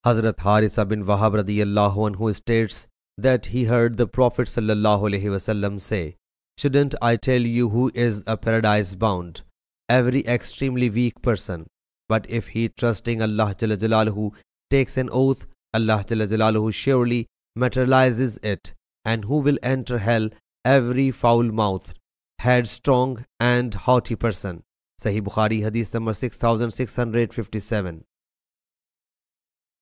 Hazrat Harisa bin Wahab radiyallahu anhu states that he heard the Prophet ﷺ say, "Shouldn't I tell you who is a paradise bound? Every extremely weak person. But if he trusting Allah Jalla Jalaluhu takes an oath, Allah Jalla Jalaluhu surely materializes it. And who will enter hell? Every foul-mouthed, headstrong and haughty person." Sahih Bukhari Hadith number 6657.